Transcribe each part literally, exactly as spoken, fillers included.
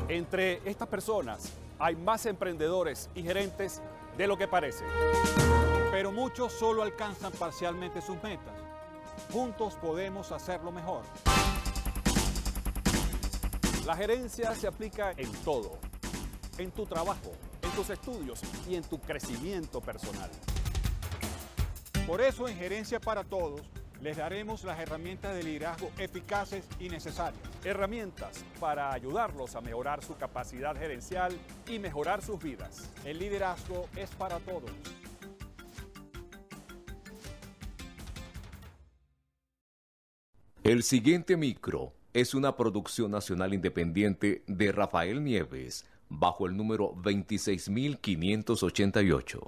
Entre estas personas hay más emprendedores y gerentes de lo que parece. Pero muchos solo alcanzan parcialmente sus metas. Juntos podemos hacerlo mejor. La gerencia se aplica en todo, en tu trabajo, en tus estudios y en tu crecimiento personal. Por eso en Gerencia para Todos les daremos las herramientas de liderazgo eficaces y necesarias. Herramientas para ayudarlos a mejorar su capacidad gerencial y mejorar sus vidas. El liderazgo es para todos. El siguiente micro es una producción nacional independiente de Rafael Nieves, bajo el número veintiséis mil quinientos ochenta y ocho.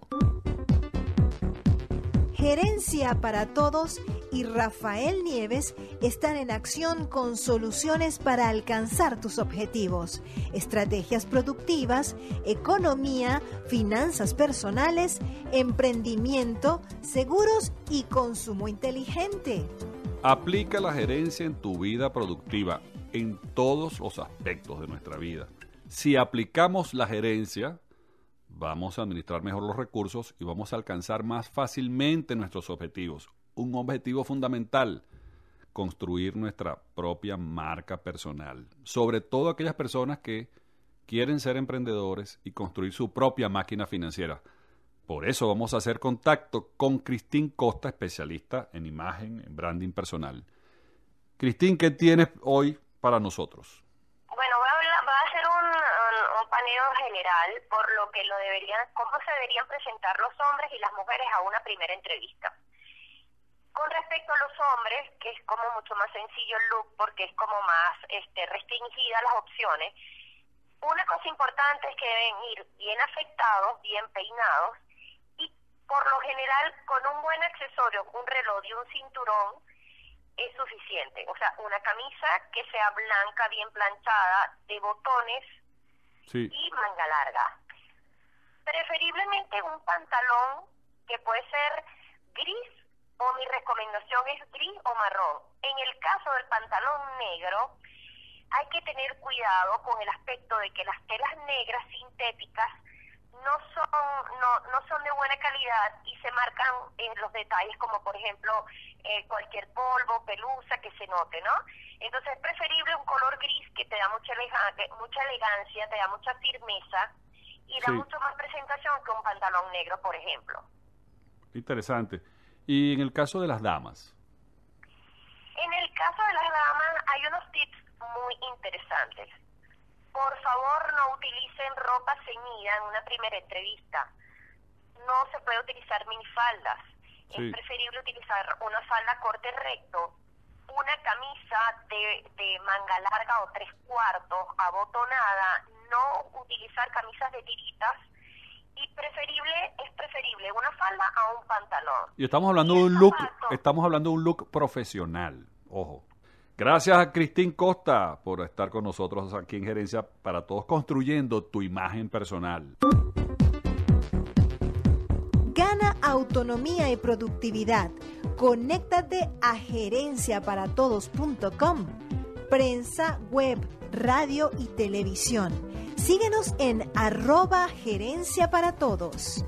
Gerencia para Todos y Rafael Nieves están en acción con soluciones para alcanzar tus objetivos, estrategias productivas, economía, finanzas personales, emprendimiento, seguros y consumo inteligente. Aplica la gerencia en tu vida productiva, en todos los aspectos de nuestra vida. Si aplicamos la gerencia, vamos a administrar mejor los recursos y vamos a alcanzar más fácilmente nuestros objetivos. Un objetivo fundamental, construir nuestra propia marca personal. Sobre todo aquellas personas que quieren ser emprendedores y construir su propia máquina financiera. Por eso vamos a hacer contacto con Cristín Costa, especialista en imagen, en branding personal. Cristín, ¿qué tienes hoy para nosotros? Bueno, voy a, hablar, voy a hacer un, un, un paneo general por lo que lo deberían, cómo se deberían presentar los hombres y las mujeres a una primera entrevista. Con respecto a los hombres, que es como mucho más sencillo el look porque es como más este, restringida las opciones, una cosa importante es que deben ir bien afeitados, bien peinados, por lo general, con un buen accesorio, un reloj y un cinturón, es suficiente. O sea, una camisa que sea blanca, bien planchada, de botones sí. y manga larga. Preferiblemente un pantalón que puede ser gris, o mi recomendación es gris o marrón. En el caso del pantalón negro, hay que tener cuidado con el aspecto de que las telas negras sintéticas no son no no son de buena calidad y se marcan en los detalles como por ejemplo eh, cualquier polvo, pelusa que se note, ¿no? Entonces es preferible un color gris que te da mucha elegancia, mucha elegancia, te da mucha firmeza y da sí. mucho más presentación que un pantalón negro, por ejemplo. Interesante. Y en el caso de las damas. En el caso de las damas hay unos tips muy interesantes. Por favor, no utilicen ropa ceñida en una primera entrevista. No se puede utilizar minifaldas. Sí. Es preferible utilizar una falda corte recto, una camisa de, de manga larga o tres cuartos, abotonada, no utilizar camisas de tiritas y preferible es preferible una falda a un pantalón. Y estamos hablando de un look, estamos hablando de un look profesional, ojo. Gracias a Cristín Costa por estar con nosotros aquí en Gerencia para Todos, construyendo tu imagen personal. Gana autonomía y productividad. Conéctate a gerencia para todos punto com. Prensa, web, radio y televisión. Síguenos en arroba gerencia para todos.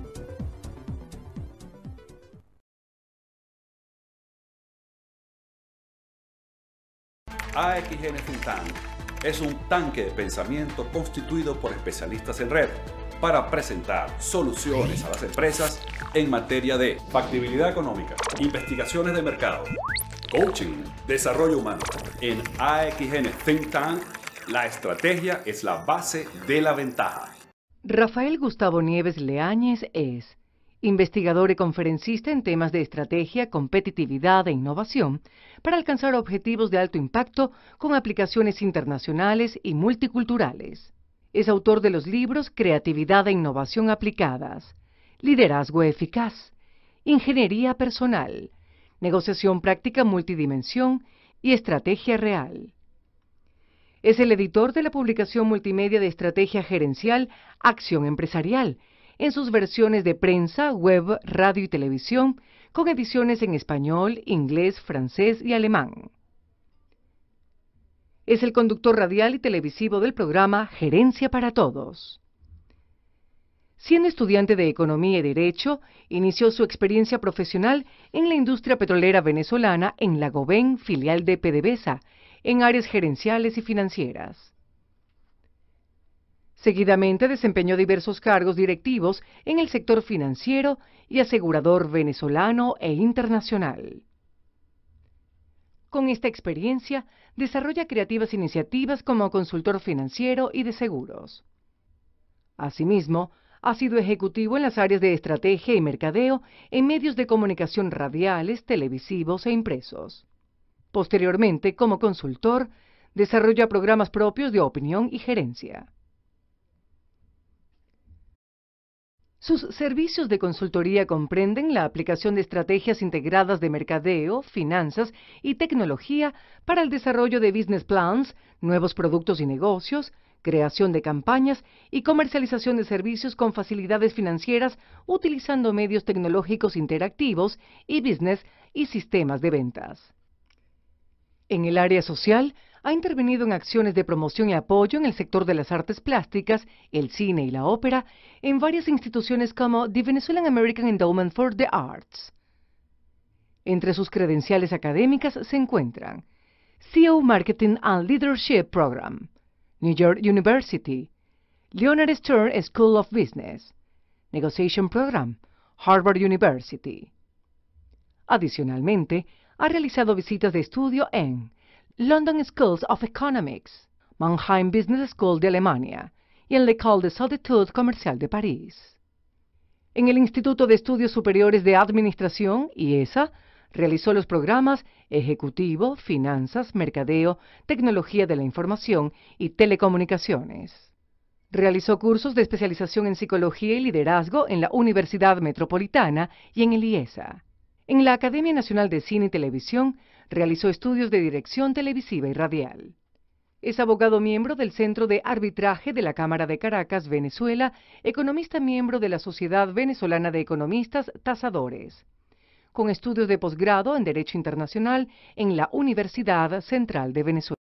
A X N Think Tank es un tanque de pensamiento constituido por especialistas en red para presentar soluciones a las empresas en materia de factibilidad económica, investigaciones de mercado, coaching, desarrollo humano. En A X N Think Tank, la estrategia es la base de la ventaja. Rafael Gustavo Nieves Leáñez es investigador y conferencista en temas de estrategia, competitividad e innovación para alcanzar objetivos de alto impacto con aplicaciones internacionales y multiculturales. Es autor de los libros Creatividad e Innovación Aplicadas, Liderazgo Eficaz, Ingeniería Personal, Negociación Práctica Multidimensión y Estrategia Real. Es el editor de la publicación multimedia de estrategia gerencial Acción Empresarial, en sus versiones de prensa, web, radio y televisión, con ediciones en español, inglés, francés y alemán. Es el conductor radial y televisivo del programa Gerencia para Todos. Siendo estudiante de Economía y Derecho, inició su experiencia profesional en la industria petrolera venezolana en la Goben, filial de PDVSA, en áreas gerenciales y financieras. Seguidamente desempeñó diversos cargos directivos en el sector financiero y asegurador venezolano e internacional. Con esta experiencia, desarrolla creativas iniciativas como consultor financiero y de seguros. Asimismo, ha sido ejecutivo en las áreas de estrategia y mercadeo en medios de comunicación radiales, televisivos e impresos. Posteriormente, como consultor, desarrolla programas propios de opinión y gerencia. Sus servicios de consultoría comprenden la aplicación de estrategias integradas de mercadeo, finanzas y tecnología para el desarrollo de business plans, nuevos productos y negocios, creación de campañas y comercialización de servicios con facilidades financieras utilizando medios tecnológicos interactivos y business y sistemas de ventas. En el área social, ha intervenido en acciones de promoción y apoyo en el sector de las artes plásticas, el cine y la ópera, en varias instituciones como The Venezuelan American Endowment for the Arts. Entre sus credenciales académicas se encuentran C E O Marketing and Leadership Program, New York University, Leonard Stern School of Business, Negotiation Program, Harvard University. Adicionalmente, ha realizado visitas de estudio en London Schools of Economics, Mannheim Business School de Alemania y en l'École des Hautes Comercial de París. En el Instituto de Estudios Superiores de Administración, I E S A, realizó los programas Ejecutivo, Finanzas, Mercadeo, Tecnología de la Información y Telecomunicaciones. Realizó cursos de especialización en Psicología y Liderazgo en la Universidad Metropolitana y en el I E S A. En la Academia Nacional de Cine y Televisión, realizó estudios de dirección televisiva y radial. Es abogado miembro del Centro de Arbitraje de la Cámara de Caracas, Venezuela, economista miembro de la Sociedad Venezolana de Economistas Tasadores, con estudios de posgrado en Derecho Internacional en la Universidad Central de Venezuela.